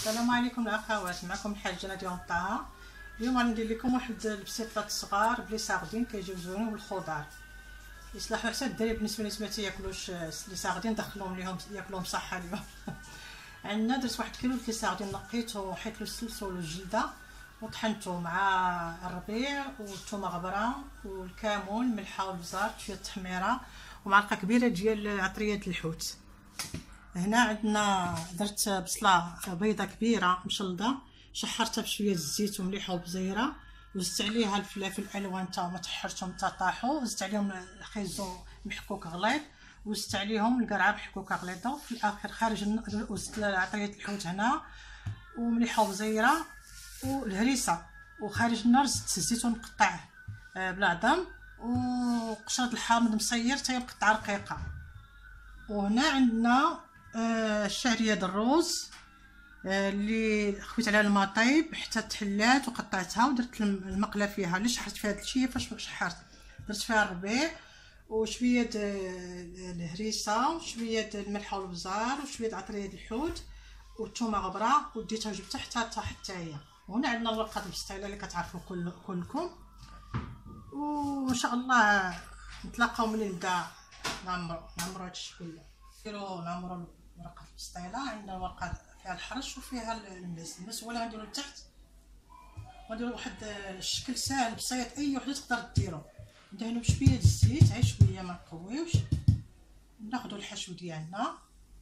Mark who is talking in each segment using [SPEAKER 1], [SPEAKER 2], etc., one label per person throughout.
[SPEAKER 1] السلام عليكم الاخوات، معكم الحاجه ناديه طه. اليوم غندير لكم واحد البسيطات صغار بلي ساردين كيجيو زوينين بالخضار، يصلحوا حتى الدراري. بالنسبه لي ما تياكلوش لي ساردين، ندخلهم ليهم ياكلوهم صحه اليوم. عندنا درت 1 كيلو لي ساردين، نقيته وحيت له السلسل والجلده وطحنته مع الربيع والثومه غبره والكمون، الملحه والبزار، شويه التحميره ومعلقه كبيره ديال عطريه الحوت. هنا عندنا درت بصله بيضه كبيره مشلضه، شحرتها بشويه الزيت ومليحه وبزيره، وزدت عليها الفلافل الالوان تا هما تحرتهم تا طاحوا، وزدت عليهم الخيزو محكوك غليظ، وزدت عليهم القرعه محكوكه غليظه، وفي الاخر خارج وزدت عطريه الحوت هنا ومليحه وبزيره والهريسه، وخارج النار زدت الزيتون مقطع بالعظم، وقشره الحامض مصير حتى مقطعه رقيقه. وهنا عندنا الشعريه د الروز اللي خفيت عليها الماء طيب حتى تحلات وقطعتها ودرت المقله فيها. اللي شحرت فيها هاد الشيء فاش شحرت درت فيها الربيع وشويه الهريسه وشويه الملحه والبزار وشويه عطريه الحوت والثومه غبره، وديتها وجبتها حتى طاحت حتى هي. وهنا عندنا الورقه البسطيله اللي كتعرفوا كلكم، وان شاء الله نتلاقاو ملي نبدا نعمرو هادشي كله. نديرو نعمرو ورقه البسطيله. عندنا ورقه فيها الحرش وفيها المس هو اللي غنديرو لتحت، غنديرو واحد الشكل ساهل بسيط اي وحده تقدر ديرو. ندهنو بشويه د الزيت، غير شويه ما نقويوش. ناخدو الحشو ديالنا،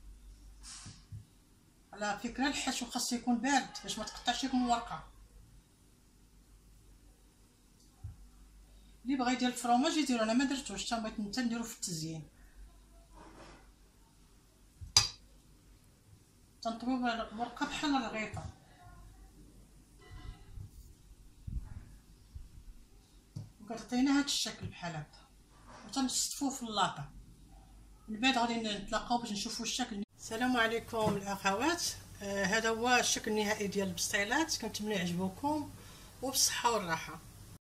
[SPEAKER 1] على فكره الحشو خاص يكون بارد باش ما تقطعش لكم الورقه. اللي بغى يدير الفرماج يديرو، انا ما درتوش، حتى بغيت نديرو في التزيين. تنطويو الورقه بحال الرغيفه، وكتعطينا هاد الشكل بحال هكا، وتنصفوه في اللاطه. من بعد غادي نتلاقاو باش نشوفوا الشكل. السلام عليكم الاخوات، هذا هو الشكل النهائي ديال البسطيلات. كنتمنى يعجبوكم وبالصحه والراحه.